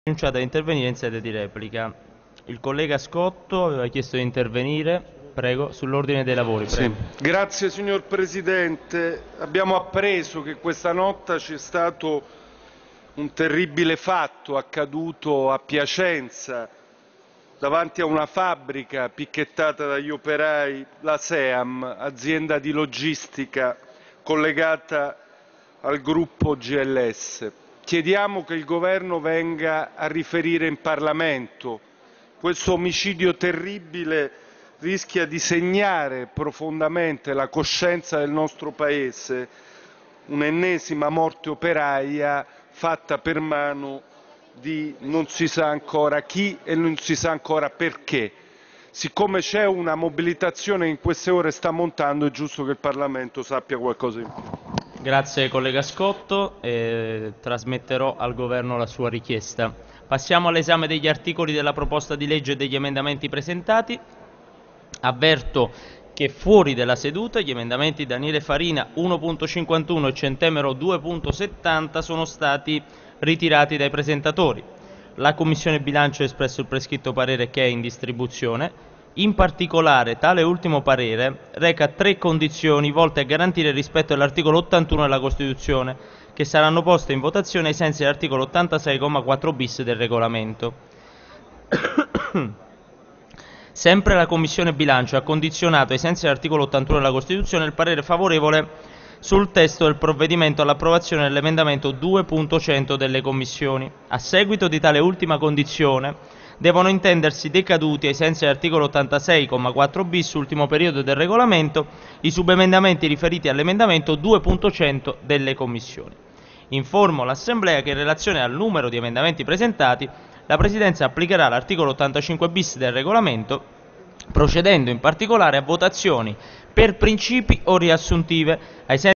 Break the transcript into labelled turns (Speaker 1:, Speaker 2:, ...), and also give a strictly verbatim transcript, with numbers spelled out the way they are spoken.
Speaker 1: Annunciato di intervenire in sede di replica. Il collega Scotto aveva chiesto di intervenire, prego, sull'ordine dei lavori. Prego.
Speaker 2: Sì. Grazie signor Presidente. Abbiamo appreso che questa notte c'è stato un terribile fatto accaduto a Piacenza davanti a una fabbrica picchettata dagli operai, la SEAM, azienda di logistica collegata al gruppo G L S. Chiediamo che il Governo venga a riferire in Parlamento. Questo omicidio terribile rischia di segnare profondamente la coscienza del nostro Paese, un'ennesima morte operaia fatta per mano di non si sa ancora chi e non si sa ancora perché. Siccome c'è una mobilitazione che in queste ore sta montando, è giusto che il Parlamento sappia qualcosa in più.
Speaker 1: Grazie collega Scotto, eh, trasmetterò al Governo la sua richiesta. Passiamo all'esame degli articoli della proposta di legge e degli emendamenti presentati. Avverto che fuori della seduta gli emendamenti Daniele Farina uno punto cinquantuno e Centemero due punto settanta sono stati ritirati dai presentatori. La Commissione Bilancio ha espresso il prescritto parere che è in distribuzione. In particolare, tale ultimo parere reca tre condizioni volte a garantire il rispetto dell'articolo ottantuno della Costituzione, che saranno poste in votazione ai sensi dell'articolo ottantasei comma quattro bis del regolamento. Sempre la Commissione Bilancio ha condizionato ai sensi dell'articolo ottantuno della Costituzione il parere favorevole sul testo del provvedimento all'approvazione dell'emendamento due punto cento delle Commissioni. A seguito di tale ultima condizione devono intendersi decaduti ai sensi dell'articolo ottantasei comma quattro bis, ultimo periodo del regolamento, i subemendamenti riferiti all'emendamento due punto cento delle Commissioni. Informo l'Assemblea che in relazione al numero di emendamenti presentati la Presidenza applicherà l'articolo ottantacinque bis del regolamento, procedendo in particolare a votazioni per principi o riassuntive ai sensi